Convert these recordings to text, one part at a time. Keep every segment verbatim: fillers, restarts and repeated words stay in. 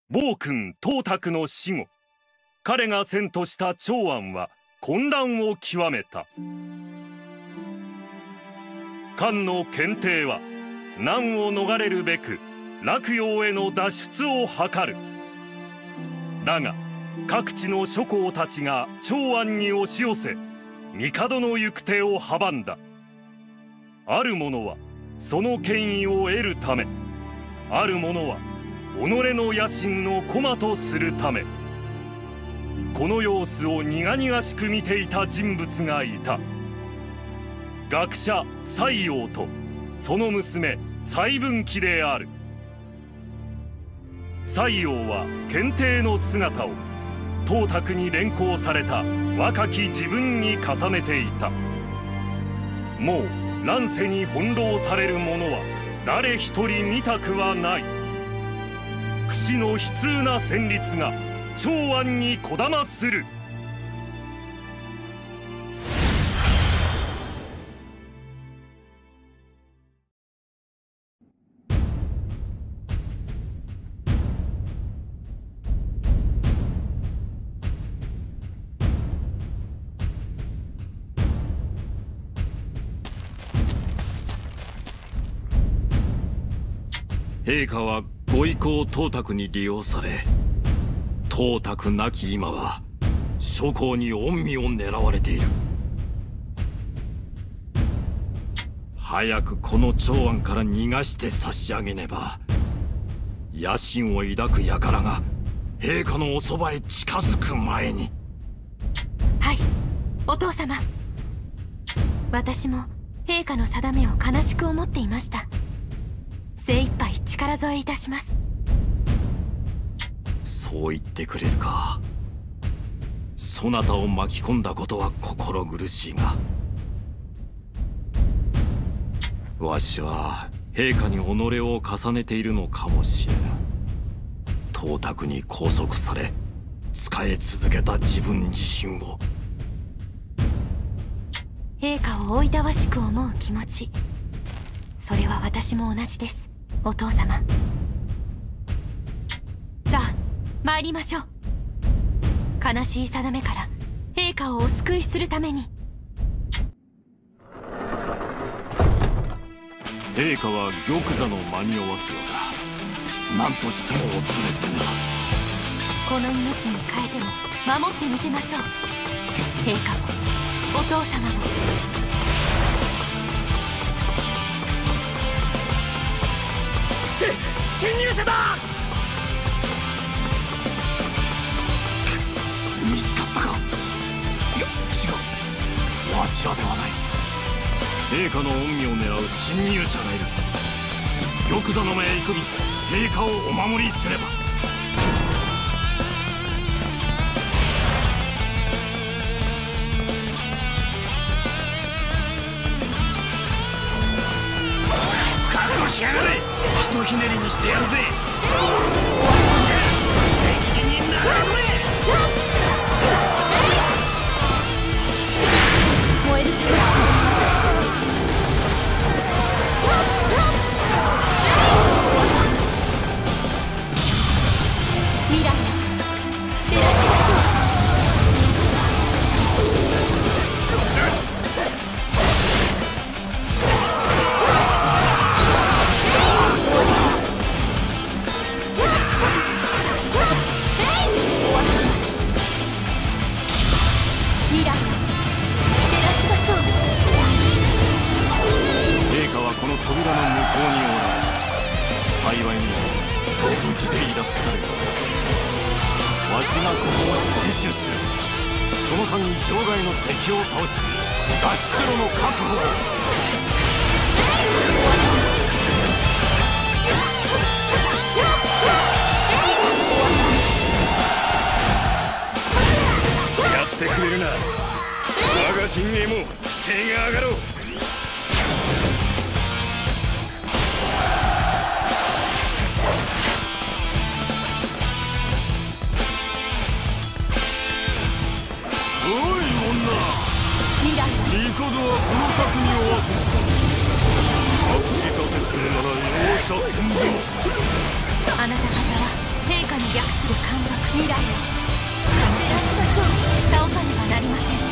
暴君董卓の死後、彼が遷都した長安は混乱を極めた。漢の検定は難を逃れるべく洛陽への脱出を図る。だが各地の諸侯たちが長安に押し寄せ、帝の行く手を阻んだ。ある者はその権威を得るため、ある者は己の野心の駒とするため、この様子を苦々しく見ていた人物がいた。学者西洋とその娘西文紀である。西洋は検定の姿を董卓に連行された若き自分に重ねていた。もう乱世に翻弄される者は誰一人見たくはない。不死の悲痛な旋律が長安にこだまする。 陛下はご意向董卓に利用され、董卓亡き今は諸侯に御身を狙われている。早くこの長安から逃がして差し上げねば、野心を抱く輩が陛下のおそばへ近づく前に。 はい、お父様。私も陛下の定めを悲しく思っていました。精一杯力添えいたします。 そう言ってくれるか。そなたを巻き込んだことは心苦しいが、わしは陛下に己を重ねているのかもしれぬ。董卓に拘束され仕え続けた自分自身を。 陛下をおいたわしく思う気持ち、それは私も同じです、お父様。さあ参りましょう。悲しい定めから陛下をお救いするために。 陛下は玉座の間に合わすようだ。何としてもお連れせねば。 この命に代えても守ってみせましょう。陛下もお父様も。 し侵入者だ。 見つかったか。いや違う、わしらではない。陛下の恩義を狙う侵入者がいる。玉座の前へ急ぎ陛下をお守りすれば。 覚悟しやがれ。ひとひねりにしてやるぜ。敵陣になれこれ。 燃える未来照らしましょう。未来照らしましょう。 陛下はこの扉の向こうにおられ、幸いにもご無事でいらっしゃる。わしがここを死守する。その間に場外の敵を倒し、脱出路の確保を。 やってくれるな。我が陣営も規制が上がろう。 おい女、 未来帝はこの策におわすのか。 未来を倒さねばなりません。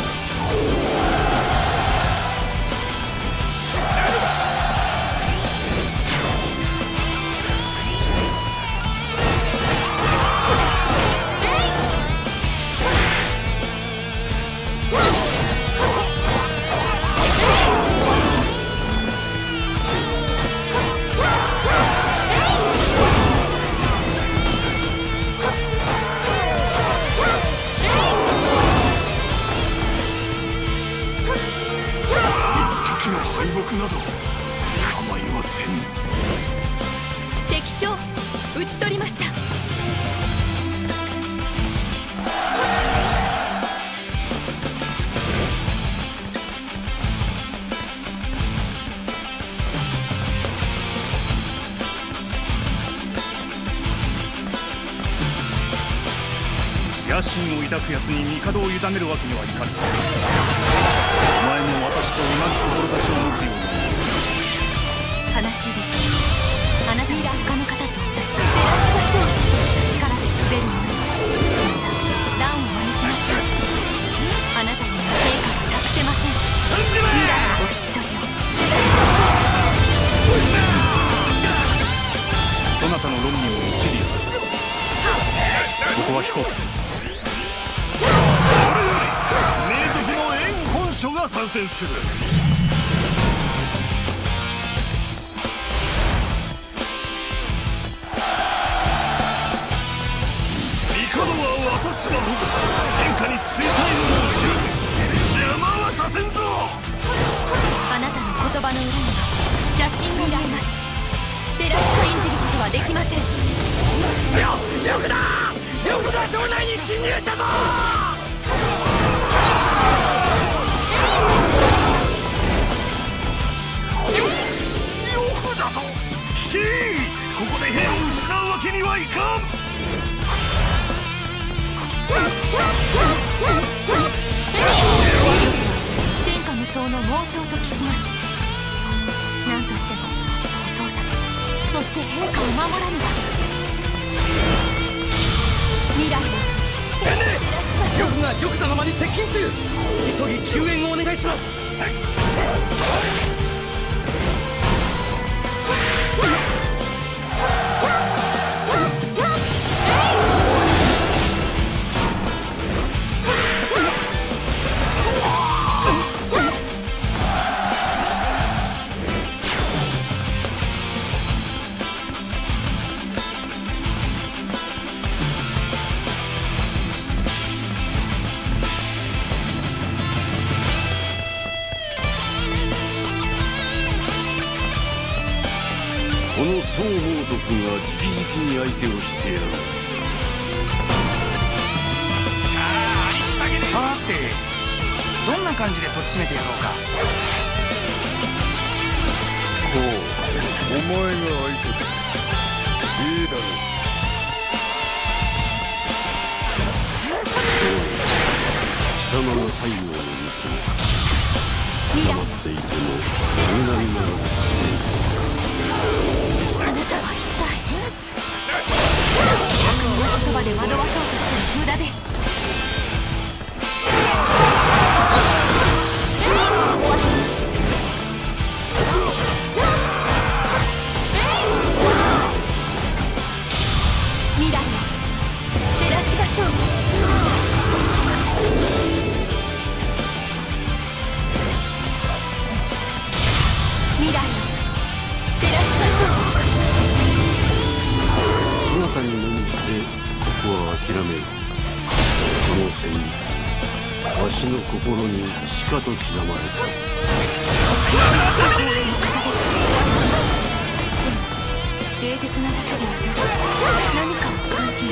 など構いません。 敵将討ち取りました。 野心を抱く奴に帝を委ねるわけにはいかぬ。お前も私と同じ志を持つように。 悲しいです。あなたに落下の方と同じ。照らしましょう。力で滑る者に乱を招きましょう。あなたには陛下は託せません。未来のお引き取りを。 そなたの論議を一理ここは引こう。名族の縁本書が参戦する。私が保護し天下に衰退を申し上げ邪魔はさせんぞ。 あなたの言葉の裏には邪心が見られます。照らし信じることはできません。 よ、よくだよくだ城内に侵入したぞ。よくだと聞け。ここで兵を失うわけにはいかん。 天下無双の猛将と聞きます。何としてもお父様そして陛下を守らねば。未来を玉が玉座の間に接近中。急ぎ救援をお願いします。 この宋猛徳が直々に相手をしてやる。 さてどんな感じでとっちめてやろうか。 こうお前が相手だ。いいだろう。 貴様の最後の娘黙っていても何々ならあなたは一体悪の言葉で惑わそうとしても無駄です。未来を照らしましょう。未来を照らしましょう。 そなたに免じてここは諦めよう。その旋律わしの心にしかと刻まれたぞ。 冷徹なだけではなく何かを感じます。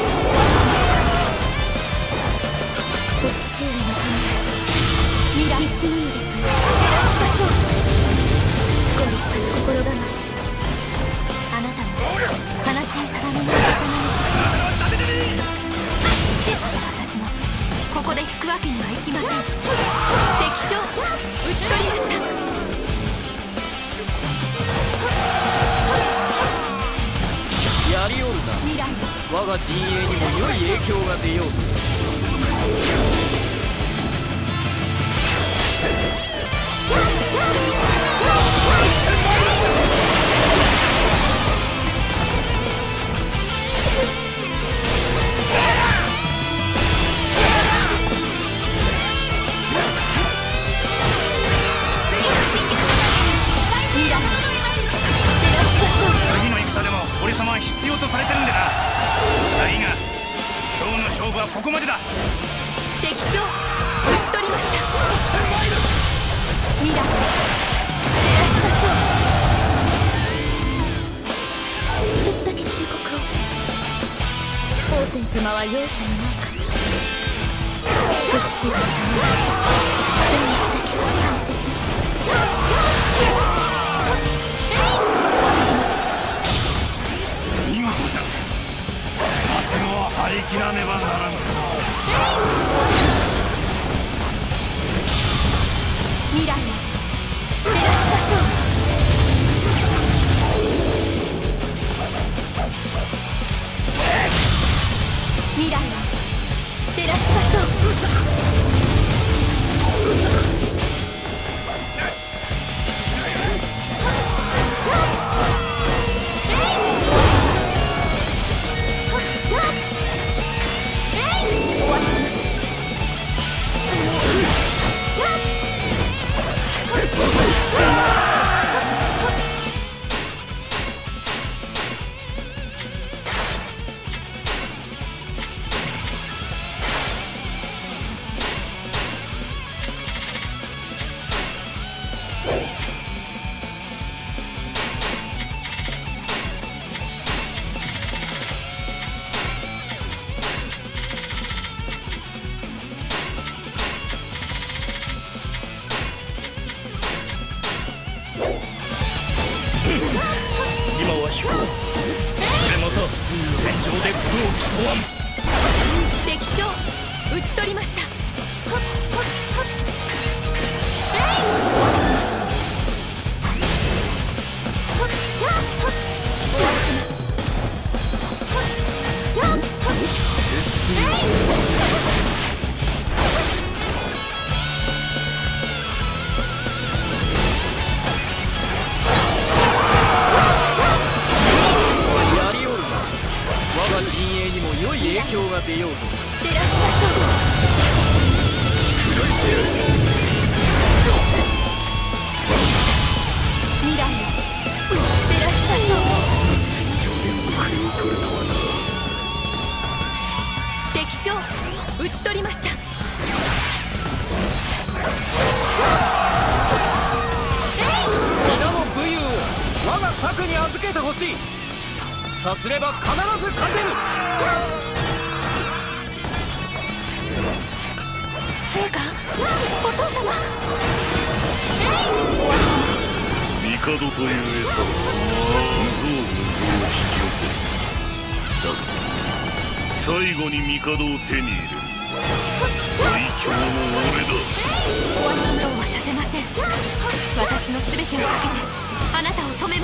お父上のため未来必死なのですね。照らしましょう。ご立派な心構えです。あなたも悲しい定めの方なのですね。ですが私もここで引くわけにはいきません。敵将討ち取りました。 我が陣営にも良い影響が出ようと。 次の戦でも俺様は必要とされてるんでな。だいが今日の勝負はここまでだ。 敵将討ち取りました。ミラー照らしましょう。一つだけ忠告を。王翦様は容赦のない方。お父上のために命だけは大切に。 見事じゃ。明日は張り切らねばならぬ。 未来を照らしましょう。未来を照らしましょう。 今は引こう。それまた戦場で武を競わん。 敵将討ち取りました。 良い影響が出ようと。 照らしましょう。未来を照らしましょう。 戦場で後れを取るとはな。 敵将討ち取りました。 皆の武勇を我が策に預けてほしい。さすれば必ず勝てる。 陛下、お父様。 帝という餌は無造無造を引き寄せる。だが最後に帝を手に入れる最強の俺だ。 そうはさせません。私の全てをかけてあなたを止めます。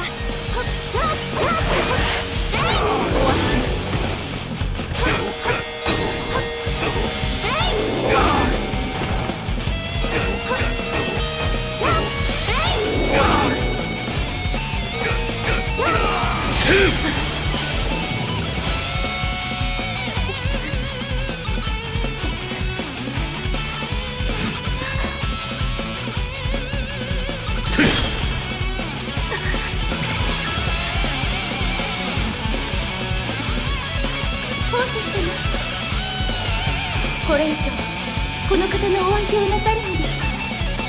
これ以上この方のお相手をなさるのですか。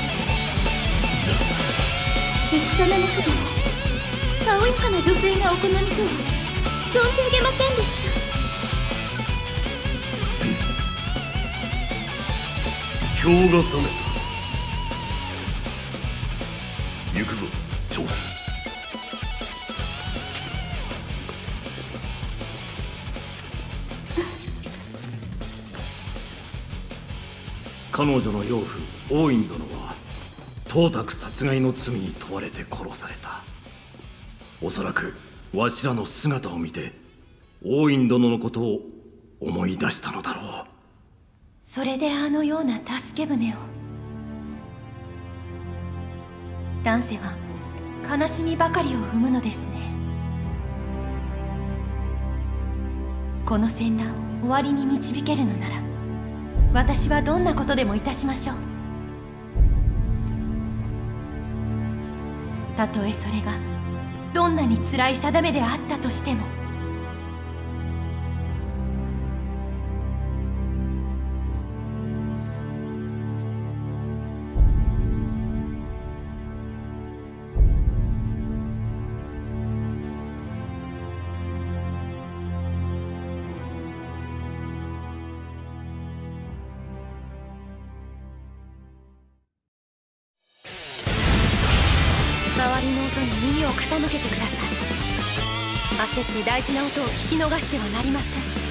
戦の中でもたおやかな女性がお好みとは存じ上げませんでした。 今日が覚めた。行くぞ朝鮮。彼女の養父王院殿は董卓殺害の罪に問われて殺された。おそらくわしらの姿を見て王院殿のことを思い出したのだろう。 それであのような助け舟を。乱世は悲しみばかりを生むのですね。この戦乱を終わりに導けるのなら、私はどんなことでもいたしましょう。たとえそれがどんなに辛い定めであったとしても。周りの音に耳を傾けてください。焦って大事な音を聞き逃してはなりません。